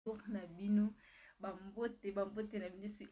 na bino bambote na bino su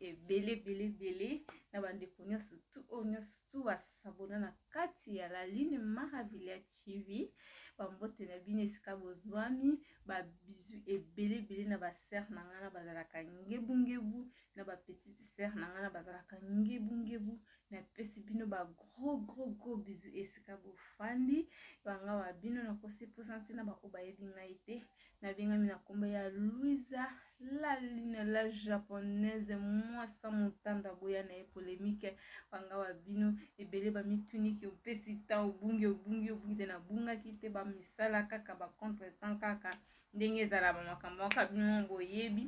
ebele na bandeko nyonso tu oyo nyonso tu basabona na kati ya la ligne Maravilla TV. Bambote na bino esika bozwami babizu ebele na baser na ngana bazalaka ngebu na bapetite ser na ngana bazalaka ngebu na pesi bino ba gros bizu esika bofandi banga wa bino na kosi présenter na ba obayebi ngai te na bengami na komba ya Louisa la ligne la japonaise mwasa mutanda boya na polémique banga wa bino ebele ba mituniki opesi ta obungi te na bunga kite ba misala kaka ba contre-temps kaka ndenge ezala ba makambo ka bino boyebi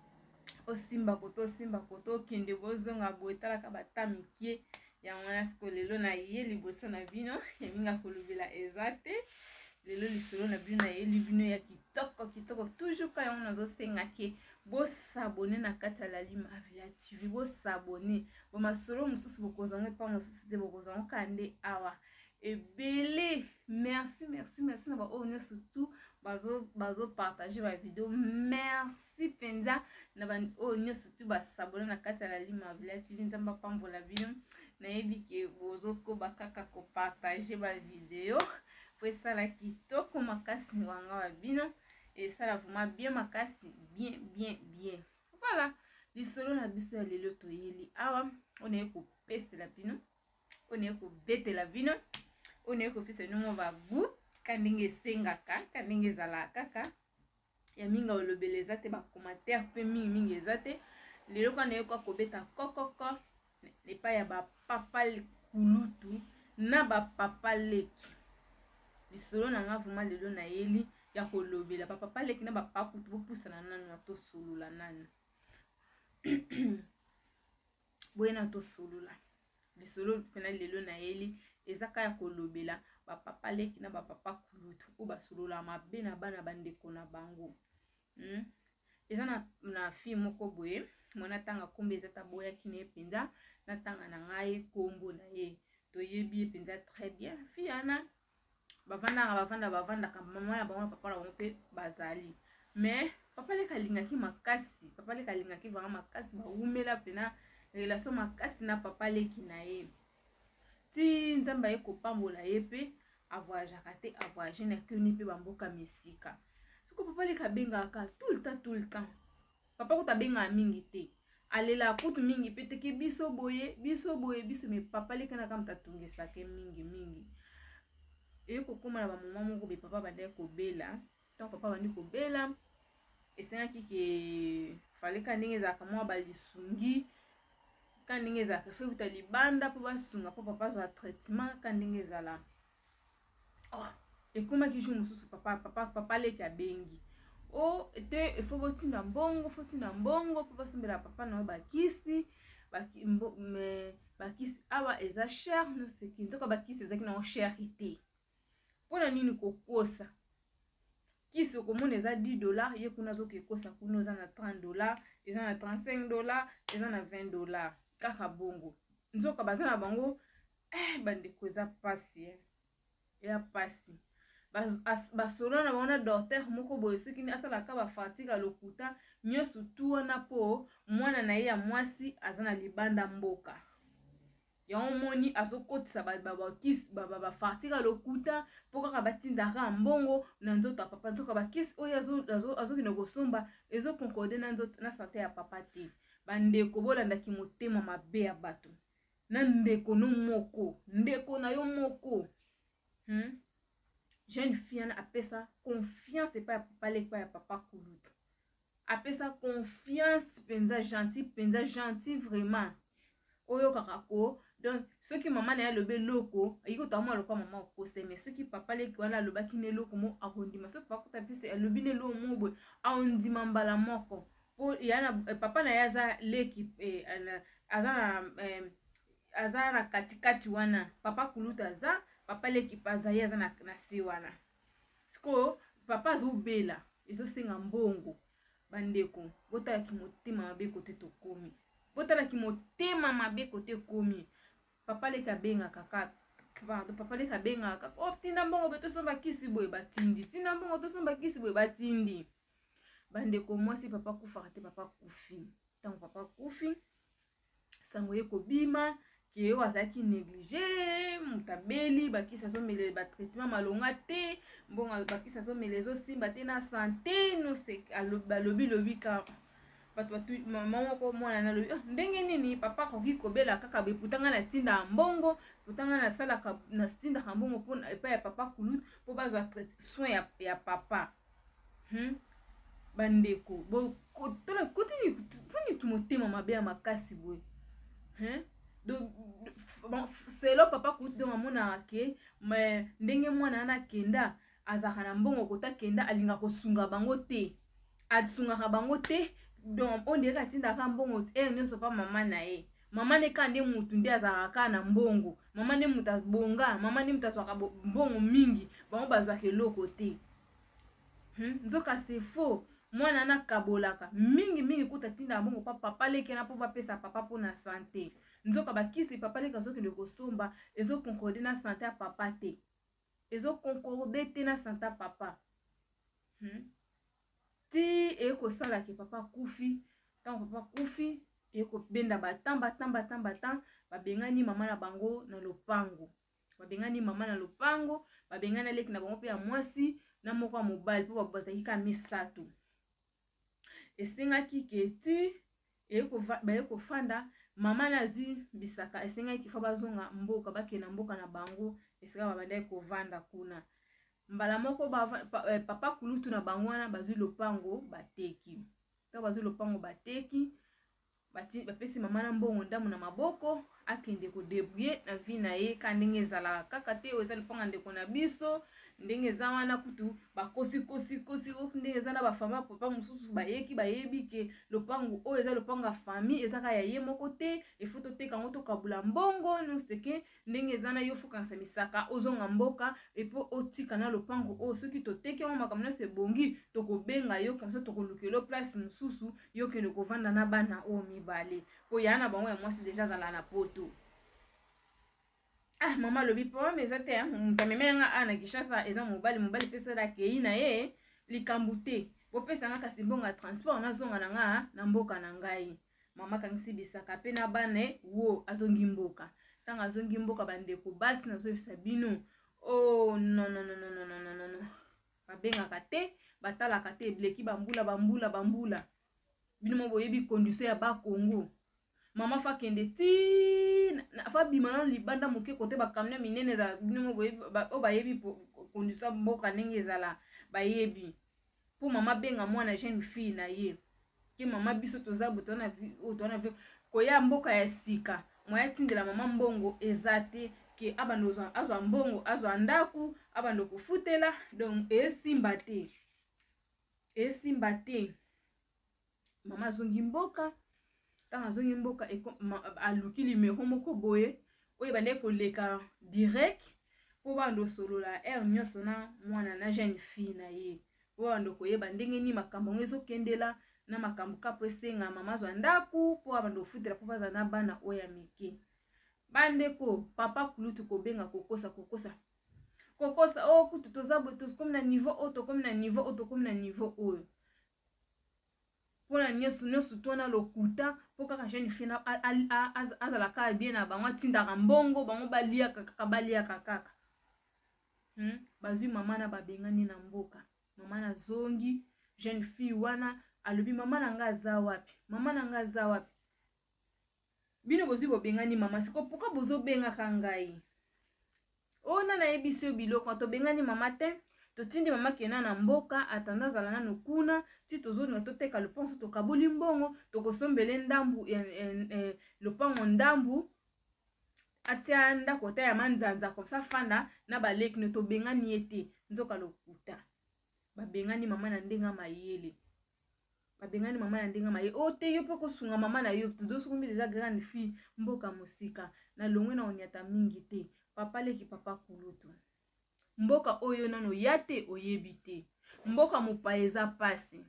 osimba koto kende bozonga boetalaka batamikie ya mwana siko lelo na ye liboso na bino ya minga kolubela ezate lelo lisolo na bino na ye libino ya kitoko toujours ka yango nazosenga ke bosabone na kati ya la ligne Maravilla TV bosabone bo masolo mosusu bokozanga pa mosusu te bokozanga kande awa ebele merci na ba oyo nyonso tu bazo partager ba vidéo merci penza na ba oyo nyonso tu basabone na kati ya la ligne Maravilla TV nzamba pambola bino na yebi ke bozo ko bakaka ko partager ba vidéo po esala kitoko makasi wanga wa bino esala vraiment bien makasi bien voilà lisolo na biso ya lelo toyeli awa onaye kopesela bino onaye kobetela bino onaye kopesa bino mo bagu kandenge esengaka kandenge ezalaka kaka ya minga olobeleza te bacommentaire pe mingi eza te lelo kana ye kwa kobeta kokoko epai ya bapapa kulutu na bapapa leki lisolo na nga vraiment lelo na yeli ya kolobela papa leki na bapapa kutu bopusana nanu na tosolula nanu boyena tosolula lisolo pena lelo na yeli ezaka ya kolobela bapapa leki na bapapa kulutu o basolula mabe na bana bandeko na bango eza na fille moko boye mwana tanga kombe eza taboyaki na ye penza na tanga na ngai kombo na ye toyebi ye penza très bien fille ana bavandaka mama na bango na papa na bango mpe bazali mais papa leka alingaki vraiment makasi bawumela pena relation makasi na papa leki na ye ti nzambe aye kopambola ye mpe avoyageaka te avoyage na keni mpe bamboka mesika siko papa leka abengaka tout le temps papa kuta abengaka mingi te alela kutu mingi mpe teke biso boye me papa leka na kama tatungisake mingi eye kokoma na bamoma moko be papa bandaki kobela donc papa bandi kobela esengaki ke faleka ndenge ezalaka mwa balisungi ka ndenge ezalaka fe kuta libanda mpo basunga mpo papa azwa traitement ka ndenge ezala ekomaki jour mosusu papa leki abengi ete efo botinda mbongo mpo basombela papa na yo bakisi awa eza cher noseki nzoka bakisi ezaki nango cher te mpona nini kokosa kisi okomona eza $10 ye kuna azokekosa kuna eza na $30 eza na $35 eza na $20 kaka bongo nzoka baza na bango bandeko eza pasi eya pasi basolo na bango na docteur moko boye soki asalaka bafatigue lokuta nyonso tu wana po mwana na ye ya mwasi aza na libanda mboka yango moni azokotisa bakisi bafatigue lokuta mpo kaka batindaka mbongo na nzoto ya papa nzoka bakisi oyo azokende kosomba ezokonkorde na sante ya papa te bandeko bolandaki motema mabe ya bato na ndeko na yo moko jeune fille ana apesa confiance epa ya papa leki pa ya papa kulutu apesa confiance penza gentil vraiment oyo kaka ko donc soki mama na ye alobi eloko ayikotoka mwa alokwa mama okose mais soki papa leki wana alobaki na eloko mo akondima soki papa kuta mpese alobi na eloko mo boye aondima mbala moko po papa na ye aza leki aza na katikati wana papa kulutu aza papa leki paza ye aza na se wana siko papa azobela ezosenga mbongo bandeko botalaki motema mabe kote tokomi papa leki abengaka kaka papa leki abengaka tinda mbongo be tosomba kisi boye batindi tinda mbongo tosomba kisi boye batindi bandeko mwasi papa kufa te papa kufi. Tant papa kufi sango ye kobima ke wazaki négligé mutabeli bakisa so mele ba traitement malonga te mbongo bakisa so mele zo simba te na santé no se lobi ka batu mama ko mwana na lobi ndenge nini papa koki kobela kaka beputanga na tinda mbongo putanga na sala na tinda mbongo pona epa ya papa kulu po bazwa soin ya papa bandeko bo kotala kotini poni tumotema mabe ya makasi boy c'est là papa kulu donc amona ke mais ndenge mwana na kenda azaka na mbongo kota kenda alinga kosunga bango te asunga bango te donc on dirait atinda ka mbongo nyonso pa mama na ye mama ne kande mutu ndi azaka na mbongo mama ne muta bonga mama ne muta swaka mbongo mingi bango bazwaka eloko te nzoka c'est faux mwana na kabolaka mingi kuta tinda mbongo pa papa leke na po bapesa papa po na santé nzoka bakisi papa leka soki le kosomba ezo concorde na santé ya papa te ezo concorde te na santé ya papa ti eko sala ke papa kufi tant papa kufi eko benda batamba babengani mama na bango na lopango babengani leki na bango pe ya mwasi na moko ya mobali po babazaki ka misato esengaki ke tu eko fanda mama na zwi bisaka esengaki fa bazonga mboka bakena mboka na bango esika babandaki kovanda kuna mbala moko papa kulutu na bango wana bazwi lopango bateki to bazwi lopango bateki bapesi mama na mbongo ndamu na maboko akende ko débrouiller na vie na ye ka ndenge ezala kaka te eza lopango ndeko na biso ndenge eza wana kutu bakosi ndenge eza na bafama papa mosusu bayebi ke lopango oyo eza lopango ya famille ezaka ya ye moko te efuto teka ngo tokabula mbongo no seke ndenge eza na yo fukangisa misaka ozonga mboka epo otika na lopango oyo soki toteki ngo makambo nyonso ebongi tokobenga yo kamso tokolukelo place mosusu yo kende kovanda na bana oyo mibale po ya na bango ya mwasi deja azala na poto. Mama lobi po meza te mutamemanga ana kishasa eza mobali pesa la kei na ye likambu te bopesa nga kasi mbongo ya transport nazonga na nga na mboka na ngai mama kangisi bisaka pe na bane wo azongi mboka tanga azongi mboka bandeko basi nazobisa bino oh non babengaka te batalaka te ebleki bambula bino mo boyebi conduction ya ba Congo mama fa kende ti fa bimana libanda moke kote ba kamne minene za bino mo boyebi o bayebi conduction mboka ndenge ezala bayebi po mama benga mwana jeune fille na ye ki mama biso tozabu tona vi koya mboka ya sika moya tindela mama mbongo ezate ke abando azwa mbongo azwa ndaku abando kufutela donc esimba te mama zongi mboka tanga zongi mboka aluki limero moko boye oyo bande koleka direct po bando solola nyonso na mwana na jeune fille na ye po bando koyeba ndenge ni makambo ngo ezokendela na makambo kapo esenga mama azwa ndaku po bando futela po baza na bana oyo mike bandeko papa kulutu kobenga kokosa o kutu tozabo tokomi na niveau oyo pona nyonso tona lokuta po kaka jeune fille azalaka bien na bango atindaka mbongo bango baliaka kaka bazwi mama na babengani na mboka mama na zongi jeune fille wana alobi mama na nga aza wapi bino bozwi bobengani mama siko pourquoi bozobengaka ngai ona nayebisi yo biloko tobengani mama te totindi mama kena na mboka atanda zala nano kuna ti tozolinga toteka lopango tokaboli mbongo tokosombele ndambu lopango ndambu atia ndako ta ya manzanza komsa fanda na baleki no tobengani ete nzoka lokuta babengani mama na ndenga mayele o te yo pe kosunga mama na yo todosukumbi deja grande fille mboka mosika na longwe na onyata mingi te papa leki papa kulutu mboka oyo nano ya te oyebi te mboka mopaya eza pasi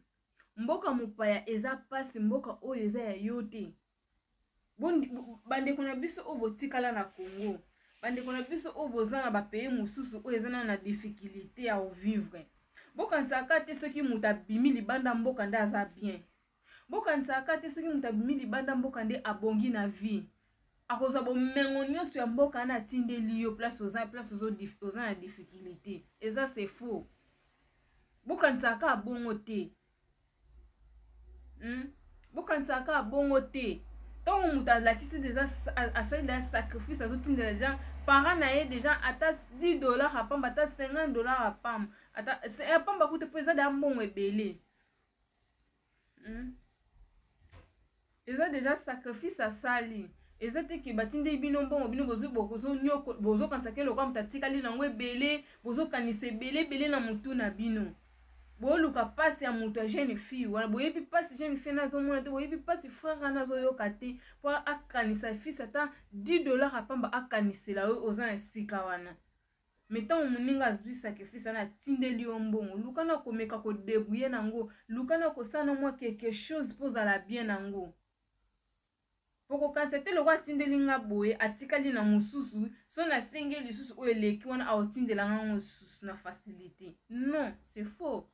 mboka oyo eza ya yo te bandeko na biso oyo botikala na Congo bandeko na biso oyo boza na bapays mosusu oyo eza na difficulté ya ovivre bokanisaka te soki moto abimi libanda mboka nde aza bien. Bokanisaka te soki moto abimi libanda mboka nde abongi na vie. Akozwa bomengo nyonso ya mboka na atindeli yo place oza na difficulté. Eza c'est faux. Bokanisaka abongo te. Bokanisaka abongo te. Tant moto alakisi déjà asali da sacrifice azotindela déjà parent na ye déjà ata $10 apamba ata $50 apamba ata apamba kuta po eza da mbongo ebele. Eza déjà sacrifice asali. Eza te ke batinde bino mbongo bino bozo kansake lokwa mutatikali nango ebele bozo kanise ebele na mutu na bino. Boluka pasi ya mutu ya jeune fille wana boyebi pasi jeune fille na zomona te boyebi pasi frère na zoyoka te po akanisa fils ata $10 apamba akanisela yo oza na sika wana. Metant moninga azwi sacrifice na tindeli yo mbongo luka na komeka ko débrouiller nango luka na kosana mwa quelque chose pour za la bien nango. Poko kansete lokwa tindeli nga boye atikali na mususu so na sengeli susu o eleki wana aotindela nga mususu na facilité. Non, c'est faux.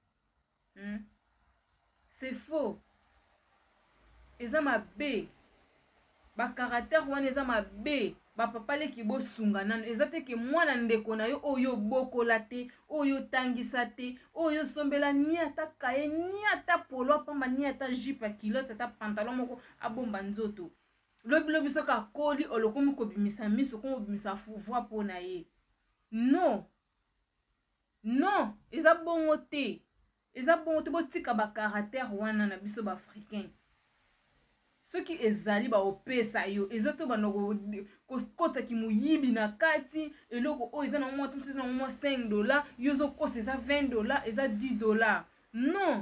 C'est faux. Eza mabe. Ba caractère wana eza mabe. Ba papa leki bo sunga nano. Eza te ke mwana ndeko na yo oyo bokola te, oyo tangisa te, oyo sombela ni ata kaye, ni ata polo pamba, ni ata jupe kilote, ata pantalon moko abomba nzoto. Lobi soka koli olokomi ko bimisa miso ko bimisa fuvwa pona ye. Non. Non, eza bongo te. Eza bongo te botika ba caractère wana na biso ba africain. Soki ezali ba opesa yo, ezoto banoko kota ki muyibi na kati, eloko o eza na mwa tumsi na mwa $5, yozo kosa eza $20, eza $10. Non.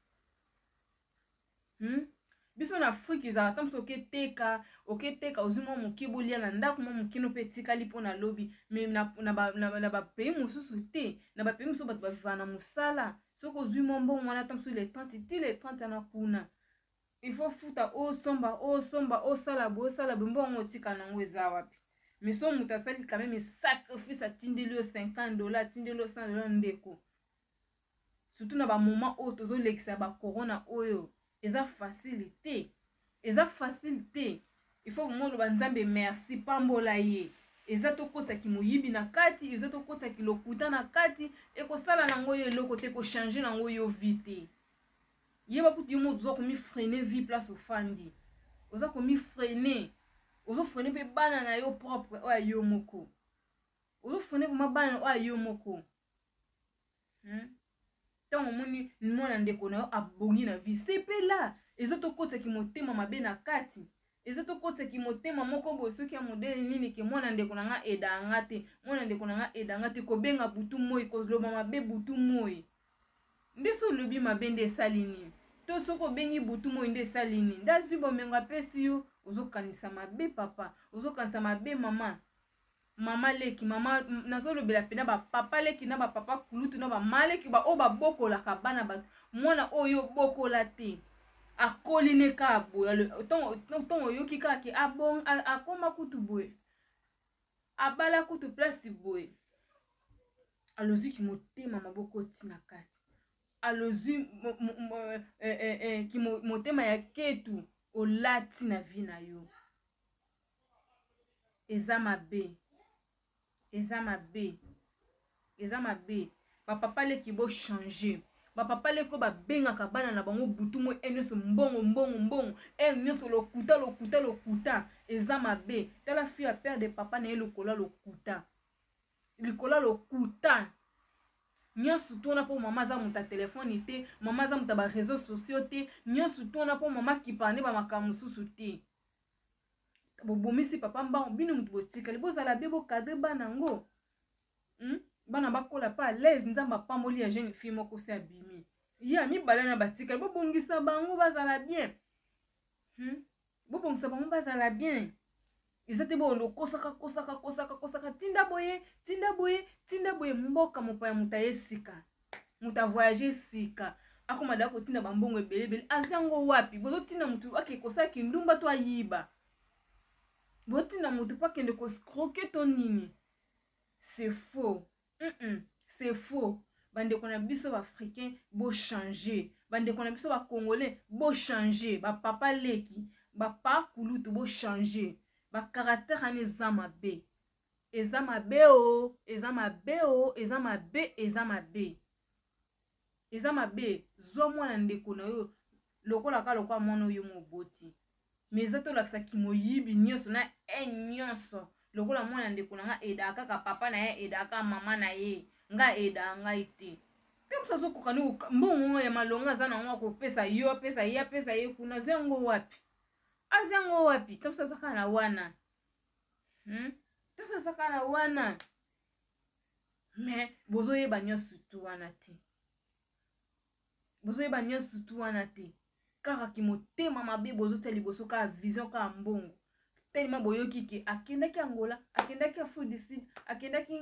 Biso na Afrique eza tamso oketeka ozuma mokibolia na ndako mo mokino pe tikali pona lobi, mais na ba pays mususu te, na ba pays mususu bato ba vivana musala. Soko ozuma mbongo wana tamso les 30 na kuna. Il faut futa o somba sala mbongo tika nango eza wapi. Mais so mutasali quand même sacrifice atindeli yo $50, atindeli yo $100 ndeko. Surtout na ba moment o tozo lekisa ba corona oyo. Eza facilité. Eza facilité. Il faut vraiment le banzambe merci pambola ye. Eza to kota ki moyibi na kati, eza to kota ki lokuta na kati, e ko sala nango ye loko te ko changer nango yo vite. Ye ba kuti yo mo zo ko mi freiner vie place ofandi. Oza ko mi freiner. Ozo freiner pe bana na yo propre o yo moko. Ozo freiner vraiment bana o yo moko. Tant moni mwana ndeko na yo abongi na vie sepela ezoto kota ki motema mabe na kati ezoto kota ki motema moko bo soki ya modele nini ke mwana ndeko na nga edanga te mwana ndeko na nga edanga te ko benga butu moi ko loba mabe butu moi ndeso lobi mabe nde salini to soko bengi butu moi nde salini ndazi bomenga pesi yo ozokanisa mabe papa ozokanisa mabe mama leki mama nazolo bela pena ba papa leki na ba papa kulutu na ba maleki ba o ba bokola ka bana ba mwana oyo bokola te akoline ka boya tongo yoki ka ke abong akoma kutu boye abala kutu place boye alozi ki motema maboko tina kati alozi ki motema ya ketu olati na vie na yo eza mabe. Eza mabe. Ba papa leki bo changer. Ba papa leko ba benga ka bana na bango butu mo enyoso mbongo. Enyoso lokuta. Eza mabe. Tala fille a père de papa na lokola lokuta. Likola lokuta. Nyoso tona po mama za muta téléphone te, mama za muta ba réseaux sociaux te, nyoso tona po mama ki pane ba makamususu te. Bomisi papa mba bino mutu botika liboza la bebo cadre banango bana bakola pa l'aise nzamba pamoli ya jeune fille moko se abimi ya mi balana batika bobongisa bango bazala bien bobongisa bango bazala bien ezate bo ndo kosaka tinda boye mboka mopaya muta yesika muta voyager sika akoma dako tinda bambongo ebele asango wapi bozo tinda mutu akekosa kindumba to ayiba botina mutu pa kende ko scroquer ton nini. C'est faux. C'est faux. bandeko na biso baafricain bo changer, bandeko na biso bacongolais bo changer, bapapa leki bapa kulutu bo changer, bacaratere ani eza mabe, eza mabe o, eza mabe o, eza mabe, eza mabe, eza mabe. Zwa mwana ndeko na yo lokola ka lokola mwana oyo moboti, mais eza tolakisa kimoyibi nyonso na nyonso lokola mwana ndeko na nga eda kaka papa na ye, eda kaka mama na ye, nga eda ngai te. Pe musa zo kokani mbongo ya malonga za na ngo kopesa yo, pesa ye kuna zengo wapi? Azengo wapi? Te musa saka na wana. Te musa saka na wana. Mais bozo yeba nyonso tu wana te. Bozo yeba nyonso tu wana te. Kaka ki motema mabe bozo tia liboso ka vision ka mbongo. Tellement boyoki ke akendaki Angola, akendaki Afrique du Sud, akendaki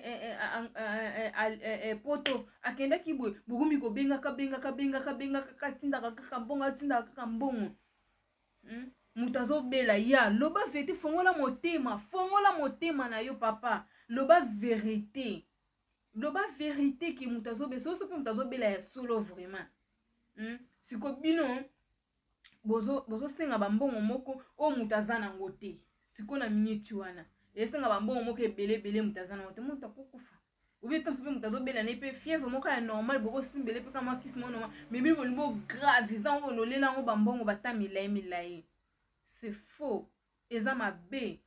poto, akendaki bugumi ko benga tinda kaka mbongo, tinda kaka mbongo. Mutazo bela ya loba vérité, fongola motema na yo papa, loba vérité. Loba vérité ki mutazo be so pe mutazo bela ya solo vraiment. Siko bino bozo senga bambongo moko o mutazana ngote siko na minute wana esenga bambongo moko ebele mutazana ngote muta kokufa ubi to sope mutazo bela ne pe fièvre moko ya normal boko simbele pe kama kisimo normal mais bi bolimo grave za ngo nolela ngo bambongo bata milai c'est faux eza mabe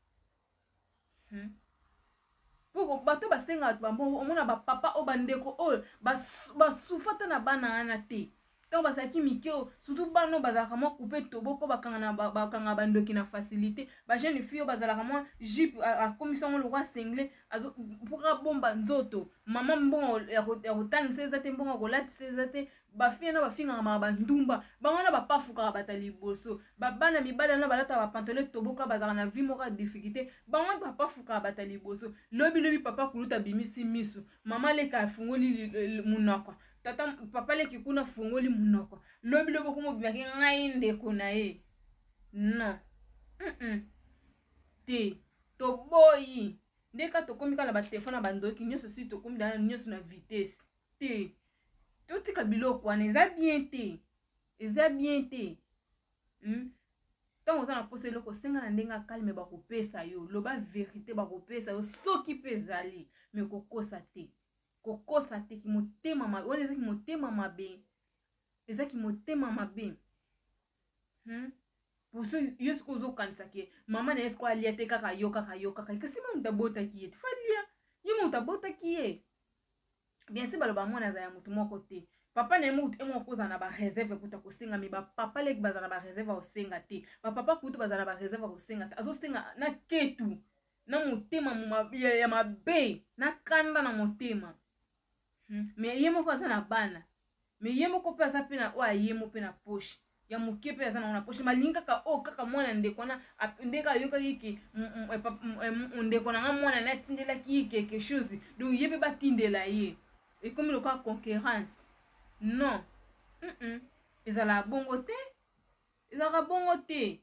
poko bato basenga bambongo omona ba papa o bandeko o basufata na bana ana te. Quand basaki mikeo surtout bano bazalaka mo couper toboko bakanga bandoki na facilité ba jeune fille bazalaka mo jupe a commission le roi singlé azo pourra bomba nzoto mama mbongo ya kotangisa ezate mbongo kolatisa ezate bafie na bafinga ma bandumba bangana bapafuka batali boso babana mibala na balata ba pantalon toboko bazalaka na vie moko difficulté bangana bapafuka batali boso lobi papa kuluta bimisi misu mama leka fungoli munoko tata papa leki kuna fungoli munoko lobi komo bimaki ngai ndeko na ye non te to boyi ndeka to komi kala ba telefone ba ndoki nyonso si to komi dana nyonso na vitesse te to tika biloko wana eza bien te tango za na pose loko senga na ndenga calme ba kopesa yo loba vérité ba kopesa yo soki pezali mais kokosa te ki motema mabe wana eza ki motema mabe poso yo siko ozokanisa ke mama na ye siko alia te kaka yo kasi ma mutu abotaki ye te falia ye mutu abotaki ye bien si baloba mwana aza ya mutu moko te papa na ye mutu emoko kozala na bareserve kuta kosenga me bapapa leki bazala na bareserve kosenga te bapapa kutu bazala na bareserve kosenga te azosenga na ketu na motema ya mabe na kanda na motema. Mais ye moko aza na bana mais ye moko pe aza pe na oyo ayemo pe na poche ya moke pe aza na poche malingi kaka o kaka mwana ndeko na ndeka ayokaki ke ndeko na nga mwana na atindelaki ye quelque chose donc ye pe batindela ye ekomi lokola concurrence non ezalaka bongo te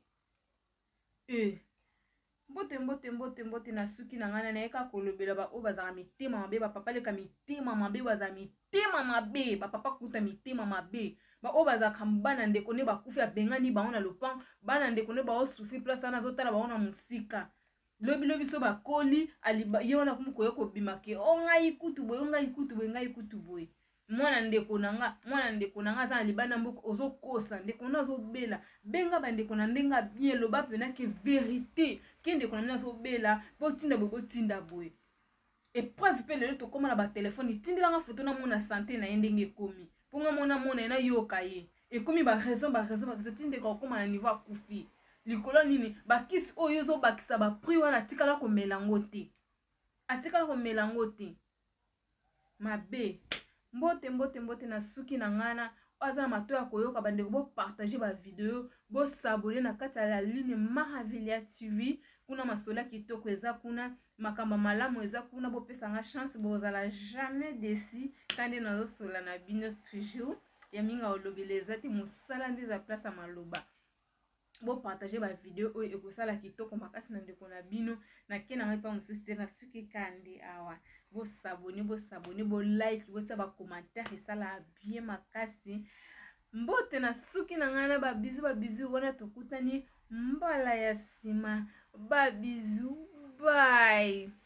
mbote na suki na ngana na yeka kolobela ba o bazaka mitema mabe ba papa leka mitema mabe baza mitema mabe ba papa kuta mitema mabe ba o bazaka bana ndeko ne bakufi abengani bango na lopan bana ndeko ne ba o souffrir place na zotala bango na musika lobi so bakoli aliba ye wana kumko yoko bimake o ngai kutu boye mwana ndeko nanga za libana mboko ozokosa ndeko na zobela benga bandeko na ndenga bien loba pena ke vérité ke ndeko na zobela botinda boye épreuve pe lelo to koma na ba téléphone tindela nga photo na mona santé na ndenge komi ponga mona na yoka ye ekomi ba raison tinde ko koma na niveau akufi likolo nini bakisi oyo zo bakisa ba prix wana tikala ko melango te mabe mbote na suki na ngana aza na mato ya koyoka bandeko bo partager ba video bo s'abonner na kati ya la ligne Maravilia TV kuna masola kitoko eza kuna makamba malamu eza kuna bo pesa nga chance bozala jamais déçu kande na sola na bino toujours ya minga olobeleza ti musala ndeza place à maloba bo partager ba video oyo ekosala kitoko makasi na ndeko na bino na kena ngai pa mususu na suki kandi awa bosabone bolike botia bacommentaire esala bien makasi. Mbote na suki na ngai na babizu wana tokutani mbala ya nsima. Babizu, bye.